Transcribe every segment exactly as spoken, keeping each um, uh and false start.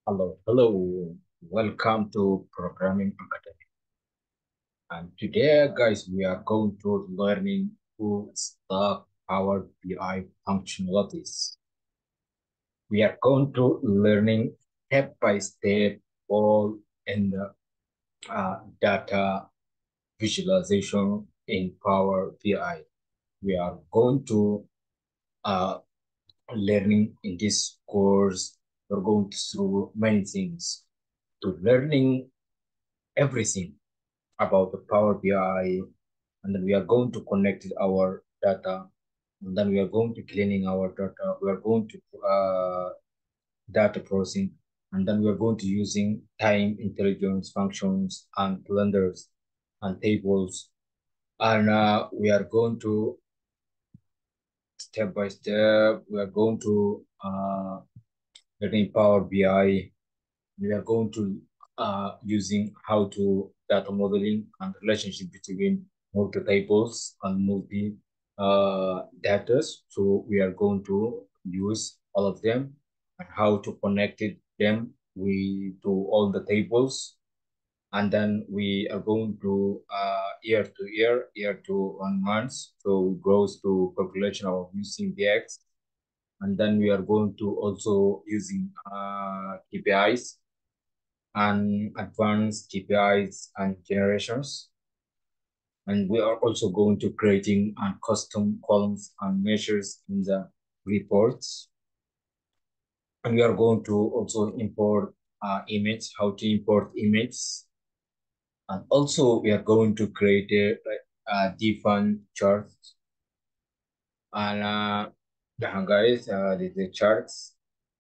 Hello, hello. Welcome to Programming Academy. And today, guys, we are going to learning full stack Power B I functionalities. We are going to learning step by step all in the uh, data visualization in Power B I. We are going to uh, learning in this course. We're going through many things to learning everything about the Power B I, and then we are going to connect our data, and then we are going to cleaning our data. We are going to uh, data processing, and then we are going to using time intelligence functions and calendars and tables, and uh, we are going to step by step. We are going to uh, learning Power B I. We are going to uh, using how to data modeling and relationship between multi tables and multi uh, data. So we are going to use all of them and how to connect it, them we to all the tables. And then we are going to uh, year to year, year to one month. So it goes to calculation of using the X. And then we are going to also using uh, K P Is and advanced K P Is and generations. And we are also going to creating and custom columns and measures in the reports. And we are going to also import uh, image, how to import image. And also we are going to create a, a different chart. And uh, yeah, guys, uh, the, the charts,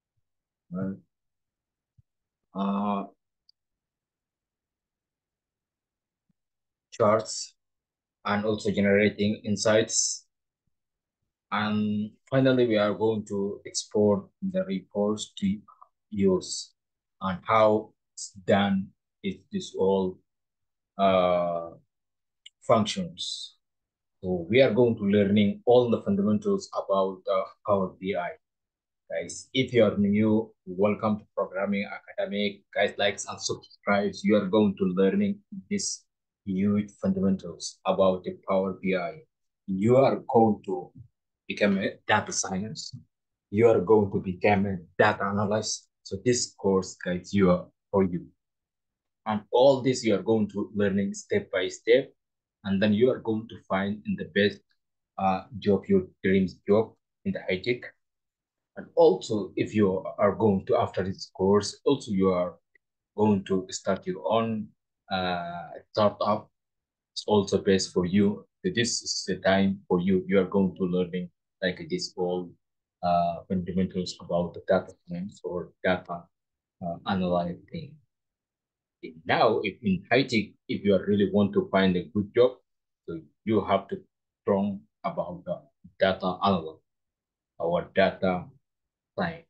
uh, charts, and also generating insights. And finally, we are going to export the reports to use and how it's done is this all uh, functions. So we are going to learning all the fundamentals about uh, Power B I. Guys, if you are new, welcome to Programming Academy. Guys, likes and subscribes. You are going to learning this huge fundamentals about the Power B I. You are going to become a data science. You are going to become a data analyst. So this course, guys, you are for you. And all this you are going to learning step by step, and then you are going to find in the best uh, job, your dreams job in the high tech. And also, if you are going to after this course, also you are going to start your own uh, startup. It's also best for you. This is the time for you. You are going to learning like this all uh, fundamentals about the data science or data uh, analyzing. Now, if in high tech, if you really want to find a good job, so you have to strong about the data analyst or data science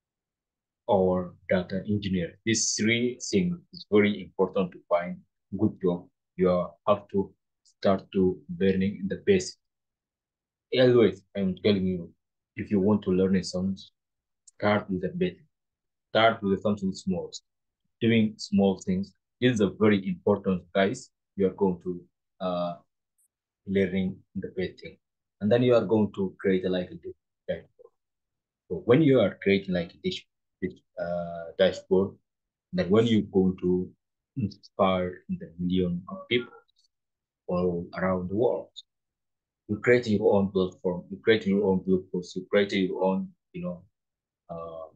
or data engineer. These three things is very important to find good job. You have to start to learning the basics. Always, I'm telling you, if you want to learn something, start with the basics. Start with something small. Doing small things. This is a very important, guys. You are going to uh, learning the basic, and then you are going to create a, like a dashboard. So when you are creating like this, this uh, dashboard, then when you go to inspire the million of people all around the world, you create your own platform, you create your own blog post, you create your own, you know, uh,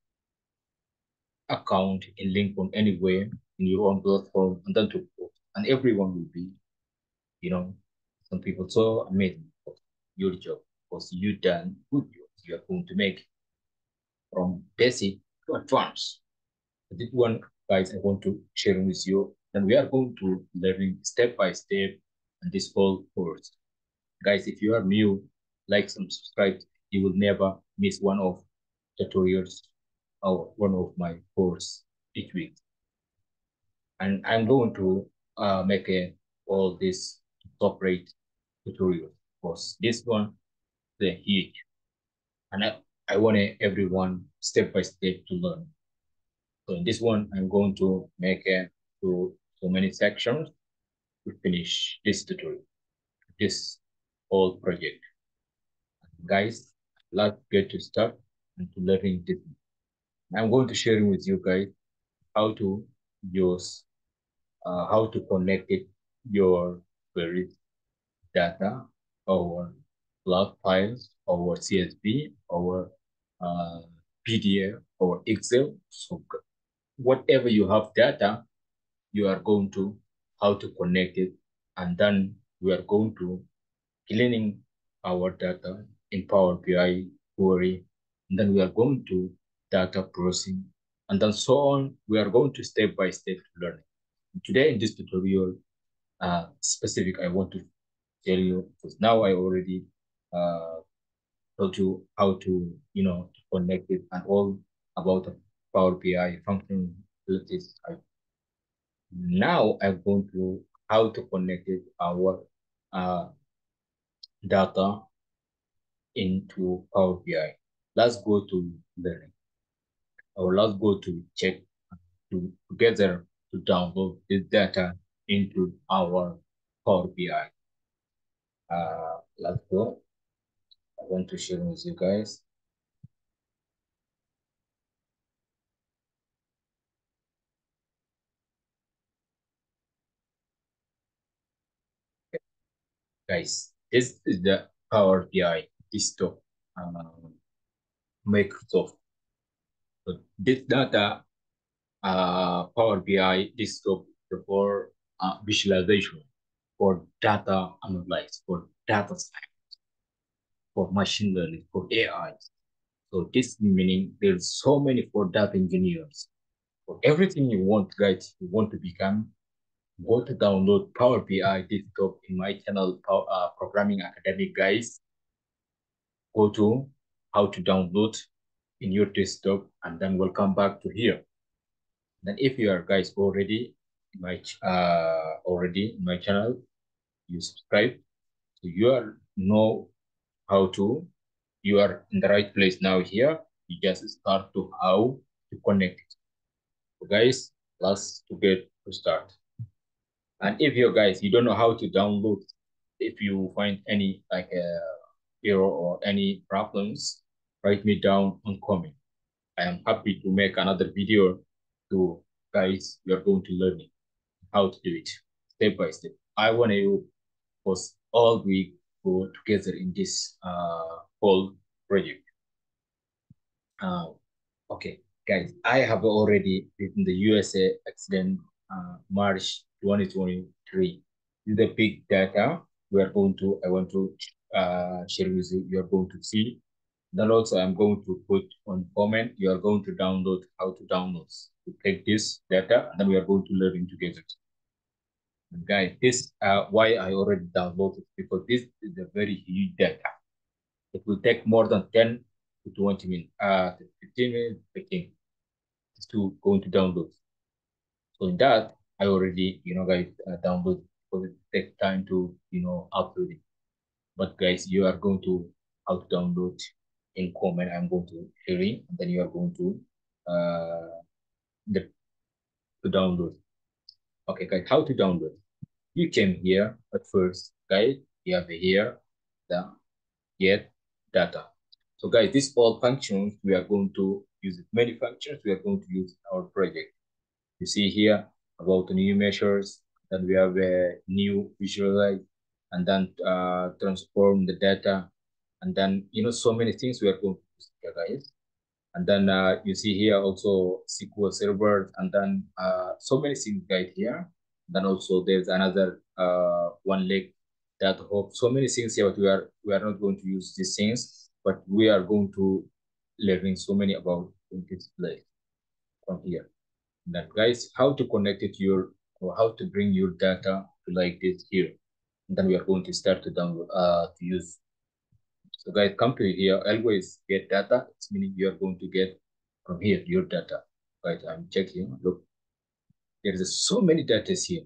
account in LinkedIn anywhere in your own platform, and then to post, and everyone will be, you know, some people so amazing for your job because you done good job. You are going to make from basic to advanced. This one, guys, I want to share with you. And we are going to learning step by step and this whole course. Guys, if you are new, like and subscribe. You will never miss one of tutorials or one of my course each week. And I'm going to uh, make a, all this separate tutorial because this one is huge. And I, I want everyone step by step to learn. So in this one, I'm going to make a to so many sections to finish this tutorial, this whole project. Guys, let's get to start and to learning this. I'm going to share with you guys how to use, uh, how to connect it, your queries data, our log files, our C S V, our uh, P D F, or Excel. So whatever you have data, you are going to how to connect it, and then we are going to cleaning our data in Power B I query, and then we are going to data processing, and then so on. We are going to step by step learning. Today in this tutorial, uh, specific, I want to tell you because now I already uh, told you how to, you know, to connect it and all about Power B I functionalities. Now I'm going to how to connect it our uh, data into Power B I. Let's go to learning, or let's go to check to together to download this data into our Power B I. Uh, let's go. I want to share with you guys. Guys, this is the Power B I desktop um, Microsoft. So this data, uh, Power B I desktop for uh, visualization, for data analysis, for data science, for machine learning, for A I. So this meaning there's so many for data engineers. For everything you want, guys, you want to become, go to download Power B I desktop in my channel, uh, Programming Academic, guys. Go to how to download in your desktop, and then we'll come back to here. Then if you are guys already in my uh already in my channel, you subscribe, so you are know how to, you are in the right place now here. You just start to how to connect it. So guys, let's to get to start. And if you guys you don't know how to download, if you find any like uh, error or any problems, write me down on comment. I am happy to make another video to guys you are going to learn it, how to do it step by step. I want you was all we go together in this uh, whole project. Uh, okay, guys, I have already written the U S A accident uh, March twenty twenty-three. This is the big data we are going to, I want to uh, share with you. You are going to see. Then also I'm going to put on comment. You are going to download how to download. To take this data, and then we are going to learn together. And guys, this uh, why I already downloaded, because this is a very huge data. It will take more than ten to twenty minutes, uh, fifteen minutes, I think, to going to download. So in that, I already, you know, guys, uh, download because it takes time to, you know, upload it. But guys, you are going to how to download in comment. I'm going to sharing, and then you are going to uh the to download. Okay, guys, how to download? You came here at first, guys. You have here the get data. So guys, these all functions we are going to use it. Many functions we are going to use in our project. You see here about the new measures, then we have a new visualize, and then uh, transform the data, and then you know so many things we are going to use here, guys. And then uh, you see here also S Q L Server, and then uh, so many things guys here. Then also there's another uh, one link that hope so many things here, but we are we are not going to use these things, but we are going to learning so many about this place from here. That guys, how to connect it to your, or how to bring your data to like this here. And then we are going to start to download uh to use. So guys, come to here, always get data. It's meaning you are going to get from here your data. Right, I'm checking. Look, there's so many data here.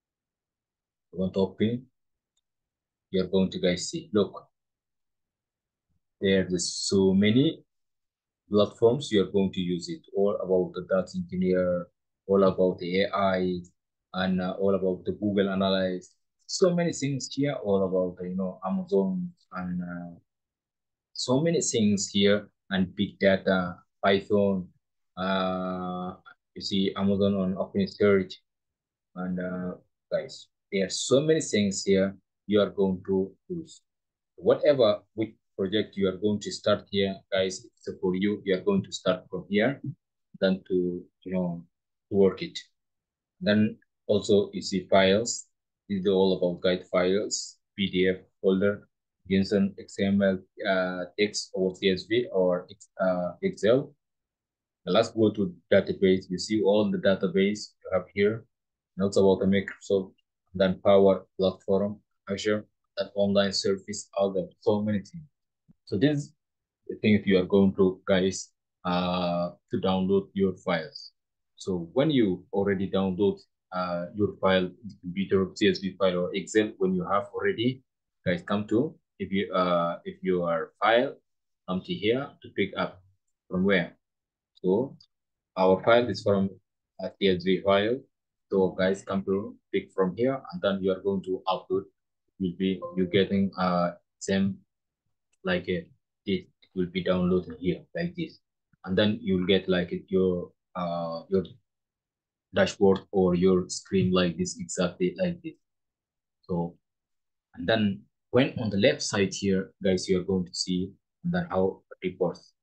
You want to open, you're going to guys see. Look, there's so many platforms you are going to use it, all about the data engineer, all about the A I, and uh, all about the Google Analyze. So many things here, all about you know Amazon and uh, so many things here and big data, Python. Uh, you see Amazon on Open Search, and uh, guys, there are so many things here you are going to use. Whatever which project you are going to start here, guys, it's for you. You are going to start from here, then to you know to work it. Then also you see files. These are all about guide files, P D F folder, JSON, X M L, uh, text or C S V or uh, Excel. Now let's go to database. You see all the database you have here. Notes about the Microsoft, then Power Platform, Azure, that online service, all that, so many things. So this is the thing you are going to, guys, uh, to download your files. So when you already download uh, your file, computer C S V file or Excel, when you have already, guys, come to if you uh if your file come to here to pick up from where. So our file is from a C S V file. So guys, come to pick from here, and then you are going to upload. Will be you getting uh same like a this will be downloaded here like this, and then you'll get like it, your uh your dashboard or your screen like this, exactly like this. So and then when on the left side here, guys, you are going to see and then how reports,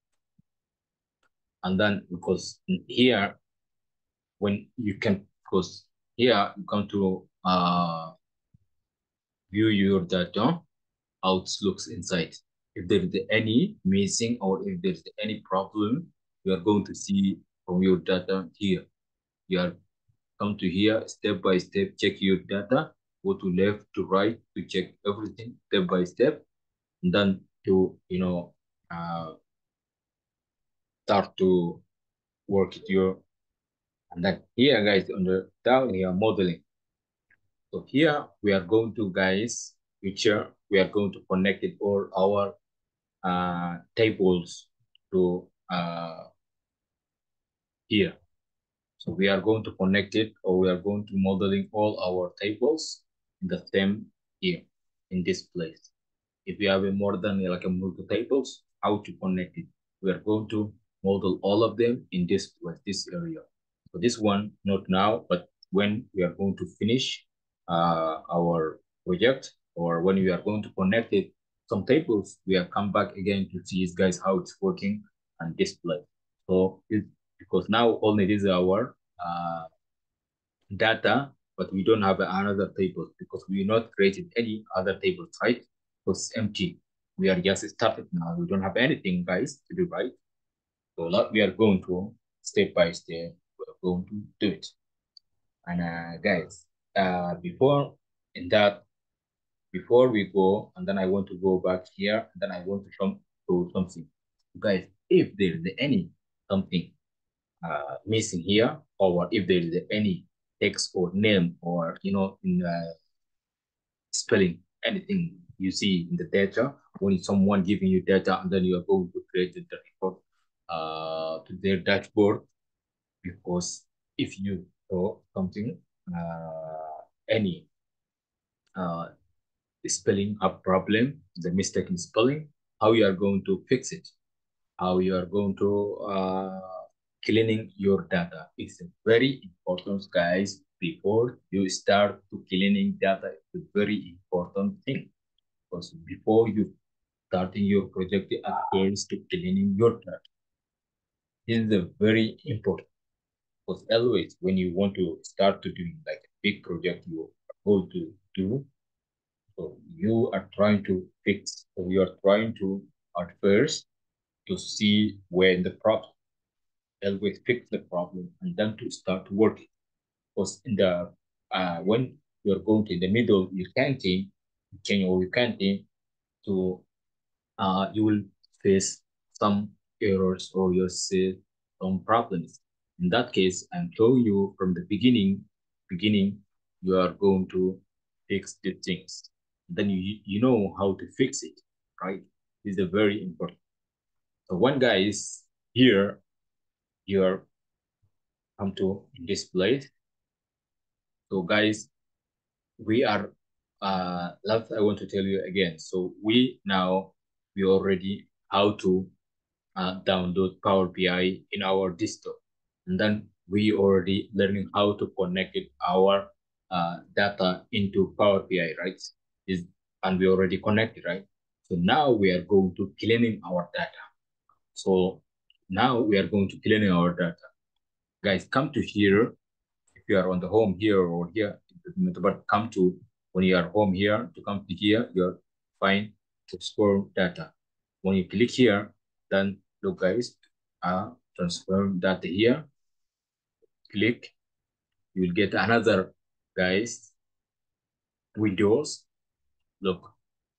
and then because here when you can, because here you come to uh view your data, how it looks inside. If there is any missing or if there's any problem, you are going to see from your data here. You are come to here step by step, check your data, go to left to right to check everything step by step, and then to you know uh, start to work it your, and then here guys on the down here modeling. So here we are going to, guys, picture we are going to connect it all our uh, tables to uh, here. So we are going to connect it, or we are going to modeling all our tables in the same here in this place. If you have a more than like a multi tables, how to connect it? We are going to model all of them in this place, this area. So this one, not now, but when we are going to finish uh, our project, or when we are going to connect it, some tables, we are come back again to see guys how it's working and display. So it, because now only this is our uh, data, but we don't have another table because we not created any other tables, right? Because it's empty. We are just started now. We don't have anything, guys, to do, right? So what we are going to step by step, we're going to do it. And uh, guys, uh, before in that, before we go, and then I want to go back here, and then I want to show to something. Guys, if there is any something uh, missing here, or if there is any text or name or you know in uh, spelling anything you see in the data, when someone giving you data and then you are going to create the report uh, to their dashboard, because if you saw something uh, any uh, spelling a problem, the mistake in spelling, how you are going to fix it, how you are going to uh, cleaning your data. It's very important, guys. Before you start to cleaning data, it's a very important thing. Because before you starting your project, at first to cleaning your data. This is a very important. Because always when you want to start to doing like a big project you are going to do, so you are trying to fix, or you are trying to at first to see where the problem, always fix the problem and then to start working. Because in the uh, when you're going to the middle, you can't think, can or you can't think to uh, you will face some errors or you see some problems. In that case, I'm showing you from the beginning, beginning, you are going to fix the things. Then you you know how to fix it, right? This is very important. So when guys here you're come to this place. So guys, we are uh last I want to tell you again. So we now we already how to uh, download Power B I in our desktop, and then we already learning how to connect it, our uh, data into Power B I, right? Is and we already connected, right? So now we are going to cleaning our data. So now we are going to cleaning our data. Guys, come to here. If you are on the home here or here, but come to when you are home here to come to here, you're fine to export data. When you click here, then look guys, uh, transfer data here, click, you will get another guys windows. Look,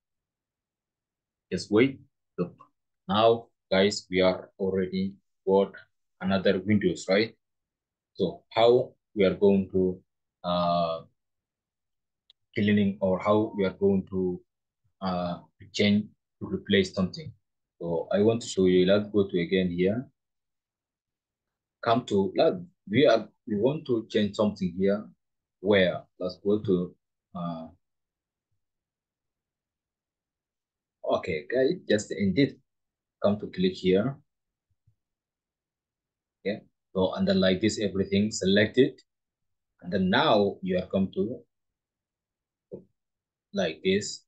just wait. Look, now guys, we are already got another windows, right? So how we are going to uh, cleaning or how we are going to uh, change to replace something. So I want to show you. Let's go to again here. Come to let we are we want to change something here. Where let's go to uh, okay, guys. Just indeed come to click here. Okay. So and then like this, everything selected, and then now you are come to like this.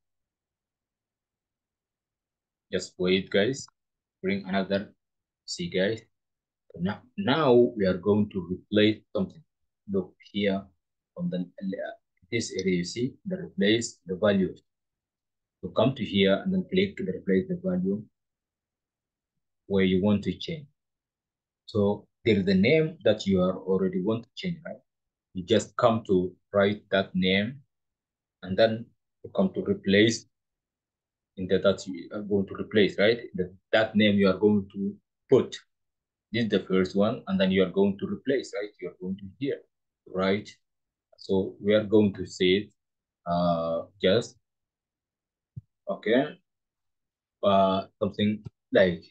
Just wait, guys. Bring another. See, guys. Now, now we are going to replace something. Look here on the this area, you see the replace the value. So come to here and then click the replace the value where you want to change. So there is a name that you are already want to change, right? You just come to write that name and then you come to replace in the that you are going to replace, right? The, that name you are going to put. This is the first one, and then you are going to replace, right? You are going to here, right? So we are going to say it uh, just okay, uh, something like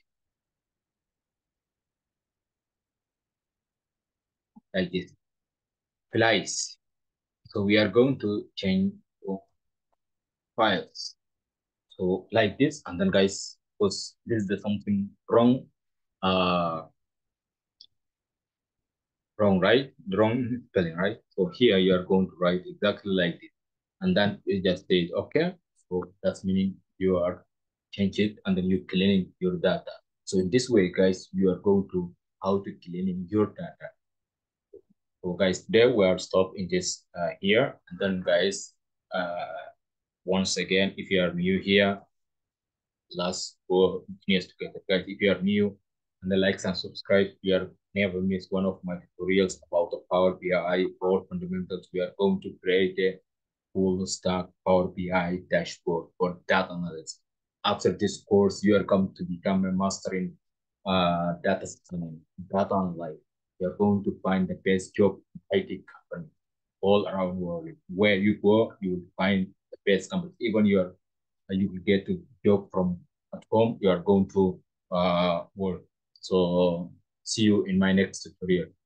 like this, flies. So we are going to change to files. So like this, and then guys, because this is the something wrong, uh, wrong, right? Wrong spelling, right? So here you are going to write exactly like this, and then you just say, okay. So that's meaning you are change it, and then you cleaning your data. So in this way, guys, you are going to how to cleaning your data. So guys, there we are stop in this uh, here, and then guys, uh, once again, if you are new here, last four years together. Guys, if you are new, and then like and subscribe, you are never miss one of my tutorials about the Power B I or fundamentals. We are going to create a full stack Power B I dashboard for data analysis. After this course, you are going to become a master in uh, data system, data analysis. You are going to find the best job in I T company all around the world. Where you go, you will find the best companies. Even you are you will get a job from at home. You are going to uh, work. So see you in my next tutorial.